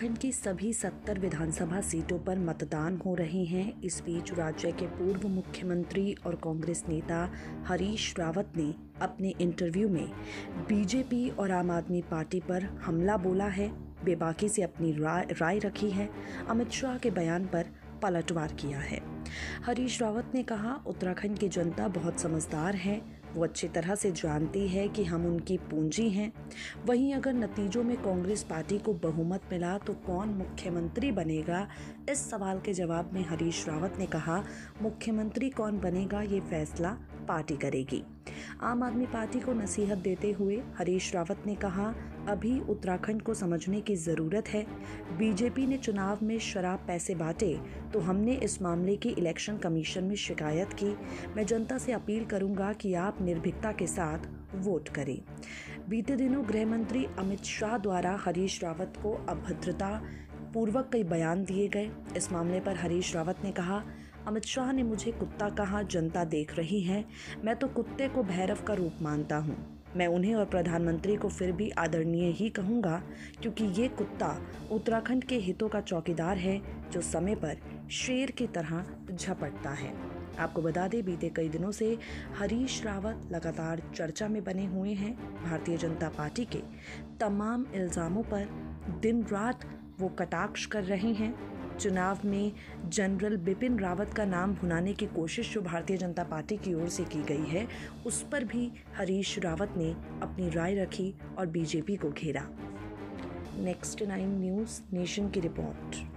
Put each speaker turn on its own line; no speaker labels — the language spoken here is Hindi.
उत्तराखंड की सभी 70 विधानसभा सीटों पर मतदान हो रहे हैं। इस बीच राज्य के पूर्व मुख्यमंत्री और कांग्रेस नेता हरीश रावत ने अपने इंटरव्यू में बीजेपी और आम आदमी पार्टी पर हमला बोला है, बेबाकी से अपनी राय रखी है। अमित शाह के बयान पर पलटवार किया है। हरीश रावत ने कहा, उत्तराखंड की जनता बहुत समझदार है, वो अच्छी तरह से जानती है कि हम उनकी पूंजी हैं। वहीं अगर नतीजों में कांग्रेस पार्टी को बहुमत मिला तो कौन मुख्यमंत्री बनेगा? इस सवाल के जवाब में हरीश रावत ने कहा, मुख्यमंत्री कौन बनेगा ये फैसला पार्टी करेगी। आम आदमी पार्टी को नसीहत देते हुए हरीश रावत ने कहा, अभी उत्तराखंड को समझने की ज़रूरत है। बीजेपी ने चुनाव में शराब पैसे बांटे तो हमने इस मामले की इलेक्शन कमीशन में शिकायत की। मैं जनता से अपील करूंगा कि आप निर्भीकता के साथ वोट करें। बीते दिनों गृह मंत्री अमित शाह द्वारा हरीश रावत को अभद्रता पूर्वक कई बयान दिए गए। इस मामले पर हरीश रावत ने कहा, अमित शाह ने मुझे कुत्ता कहा, जनता देख रही है। मैं तो कुत्ते को भैरव का रूप मानता हूँ। मैं उन्हें और प्रधानमंत्री को फिर भी आदरणीय ही कहूँगा, क्योंकि ये कुत्ता उत्तराखंड के हितों का चौकीदार है, जो समय पर शेर की तरह झपटता है। आपको बता दें, बीते कई दिनों से हरीश रावत लगातार चर्चा में बने हुए हैं। भारतीय जनता पार्टी के तमाम इल्ज़ामों पर दिन रात वो कटाक्ष कर रहे हैं। चुनाव में जनरल बिपिन रावत का नाम भुनाने की कोशिश जो भारतीय जनता पार्टी की ओर से की गई है, उस पर भी हरीश रावत ने अपनी राय रखी और बीजेपी को घेरा। नेक्स्ट 9 न्यूज़ नेशन की रिपोर्ट।